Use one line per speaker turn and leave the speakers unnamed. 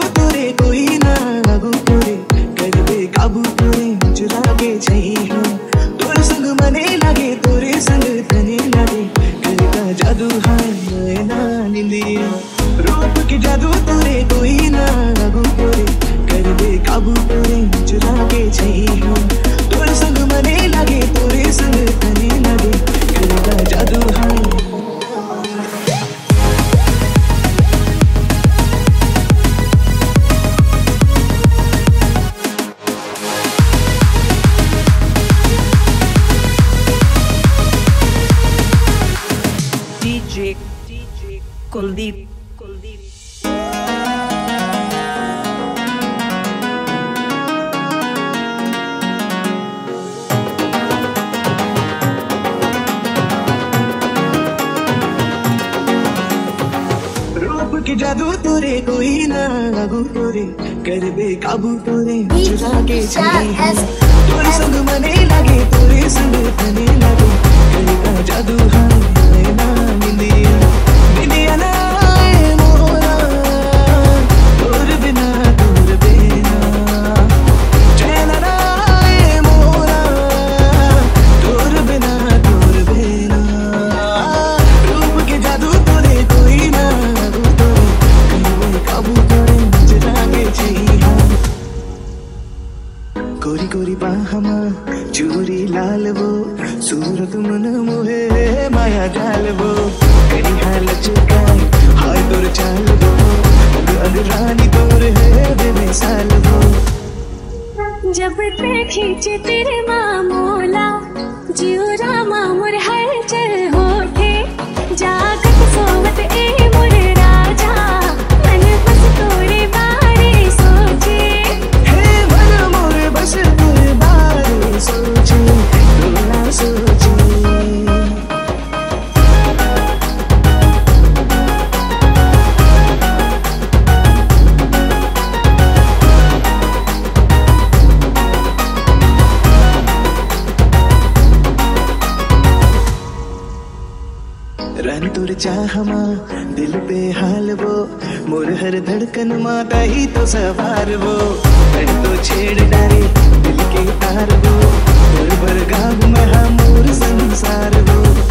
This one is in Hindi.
तोरे कोई ना लागू तोरे कर दे काबू तोरे चुरा के चाहिए तोरे संग मने लगे तोरे संग तने लगे करता जादू हाय ना निंदिया रूप के जादू तोरे कोई ना लागू तोरे कर दे काबू तोरे चुरा के चाहिए तोरे संग मने लगे तोरे संग तने लगे करता जादू हाय
DJ Kuldeep
रूप के जादू तोरे कोई ना लागू तोरे कर दे काबू तोरे चुरा के चाहिए तोरे संग मने लगे तोरे संग तने लगे करता जादू हाय ना निंदिया निंदिया ना आए मोरा तोर बिना चैन ना आए मोरा तोर बिना रूप के जादू तोरे कोई ना लागू तोरे कर दे काबू तोरे चुरा के चाहिए कोरी कोरी बाहमा चूरी लाल वो सूरत मन मोहे माया जाल वो करी हाल चुकाए हाय तोर चाल वो अग रानी तोर है बेमिसाल वो
जब ते खींचे तेरे मामोला जियो रामा मोर हर चल होठे जागत सोवत ए मोर राजा मन बस तोरे बारे सोचे
हे मन मोर बस तोरे बारे सोचे तोरा सोचे रन तुर चाहमा दिल पे हाल वो मोर हर धड़कन माता ही तो सवार वो रन तो छेड़ डारे दिल के तार वो मोर भर गाँव में मोर संसार वो